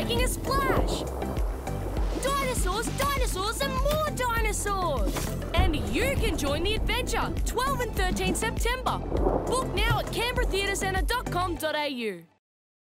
making a splash. Dinosaurs, dinosaurs and more dinosaurs. And you can join the adventure 12 and 13 September. Book now at canberratheatrecentre.com.au.